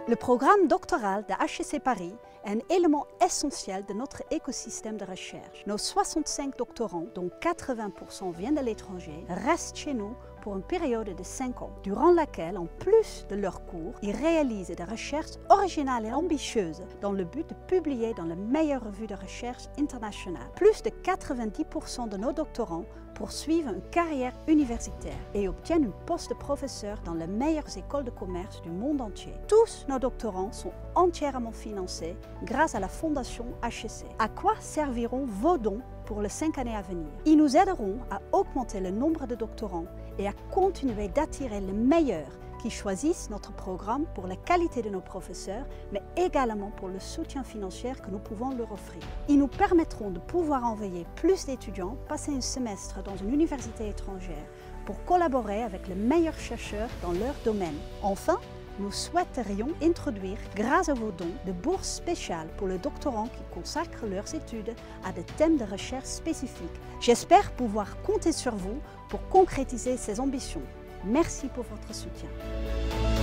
Le programme doctoral de HEC Paris est un élément essentiel de notre écosystème de recherche. Nos 65 doctorants, dont 80% viennent de l'étranger, restent chez nous pour une période de 5 ans, durant laquelle, en plus de leurs cours, ils réalisent des recherches originales et ambitieuses dans le but de publier dans les meilleures revues de recherche internationales. Plus de 90% de nos doctorants poursuivent une carrière universitaire et obtiennent un poste de professeur dans les meilleures écoles de commerce du monde entier. Tous nos doctorants sont entièrement financés grâce à la Fondation HEC. À quoi serviront vos dons pour les 5 années à venir? Ils nous aideront à augmenter le nombre de doctorants et à continuer d'attirer les meilleurs qui choisissent notre programme pour la qualité de nos professeurs, mais également pour le soutien financier que nous pouvons leur offrir. Ils nous permettront de pouvoir envoyer plus d'étudiants passer un semestre dans une université étrangère pour collaborer avec les meilleurs chercheurs dans leur domaine. Enfin, nous souhaiterions introduire, grâce à vos dons, des bourses spéciales pour les doctorants qui consacrent leurs études à des thèmes de recherche spécifiques. J'espère pouvoir compter sur vous pour concrétiser ces ambitions. Merci pour votre soutien.